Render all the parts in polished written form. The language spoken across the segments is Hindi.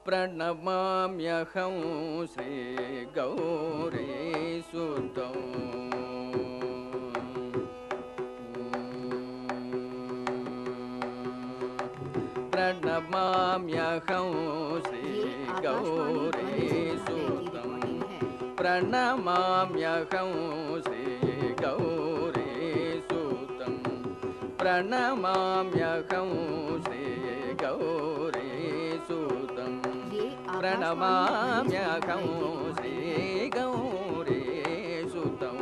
प्रणमाम्यहं श्रीगौरीसुतं प्रणमाम्यहं श्रीगौरीसुतं प्रणमाम्यहं श्रीगौरीसुतं प्रणमाम्यहं श्रीगौरीसुतं प्रणमाम्यहं श्रीगौरीसुतं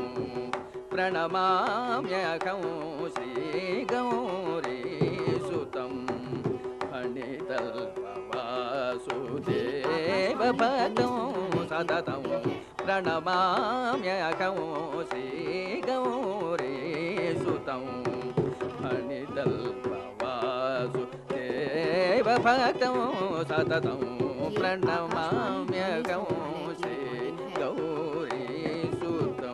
प्रणमाम्यहं श्रीगौरीसुतं फणितल्पवासुदेवपदं सततं प्रणमाम्यहं श्रीगौरीसुतं फणितल्पवासुदेवपदं सततं प्रणमाम्यहं श्रीगौरीसुतं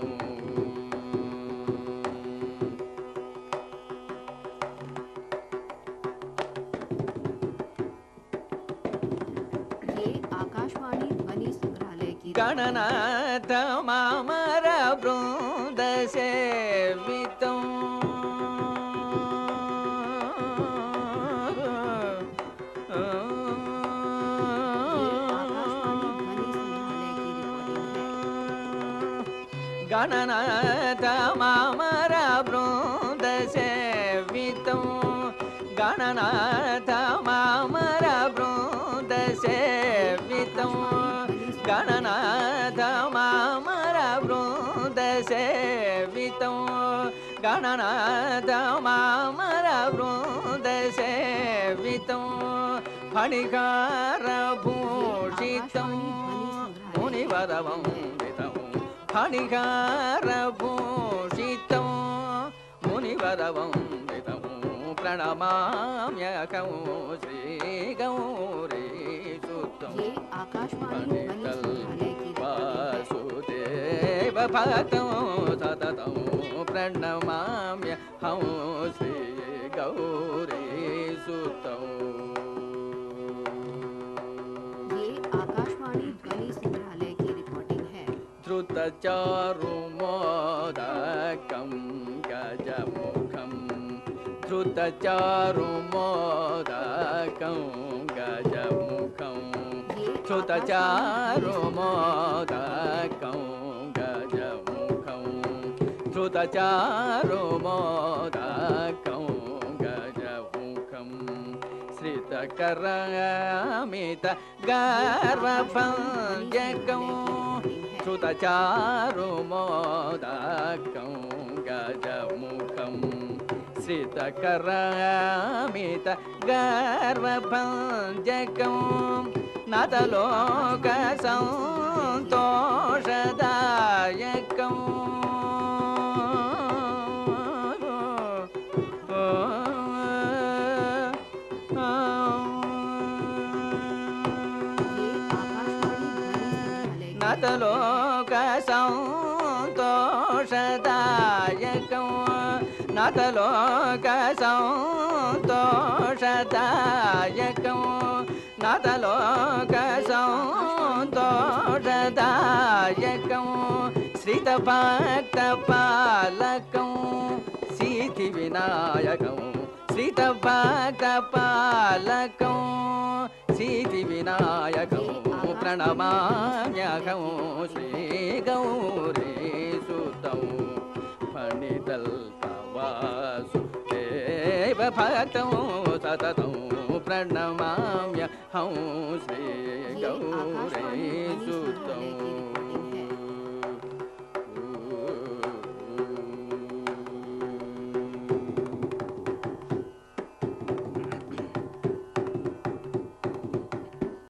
आकाशवाणी ध्वनि संग्रहालय की गणनाथ मामर वृंद सेवितं गणनाथ मामर वृंद सेवितं गणनाथ मामर वृंद सेवितं गणनाथ मामर वृंद सेवितं गणनाथ मामर वृंद सेवितं फणिकारभूषितं मुनिवरवन्दितं फणिकारभूषितं मुनिवरवन्दितं प्रणमाम्यहं श्रीगौरीसुतं वासुदेवपदं सततं प्रणमाम्यहं श्रीगौरीसुतं आकाशवाणी ध्वनि संग्रहालय की रिकॉर्डिंग है। धृतचारुमोदकं गजमुखं धृतचारुमोदकं गजमुखं धृतचारुमोदकं गजमुखं धृतचारुमोदकं गजमुखं श्रितकरामितगर्वभञ्जकं श्रुतचारुमोदकं गजमुखं श्रितकरामितगर्वभञ्जकं नतलोकसन्तोषदायकं नतलोकसन्तोषदायकं नतलोकसन्तोषदायकं नतलोकसन्तोषदायकं श्रितभक्तपालकं सिद्धिविनायकं श्रितभक्तपालकं सिद्धिविनायकं प्रणमाम्यहं श्रीगौरीसुतं फणितल्पवासुदेवपदं सततं प्रणमाम्यहं श्रीगौरीसुतं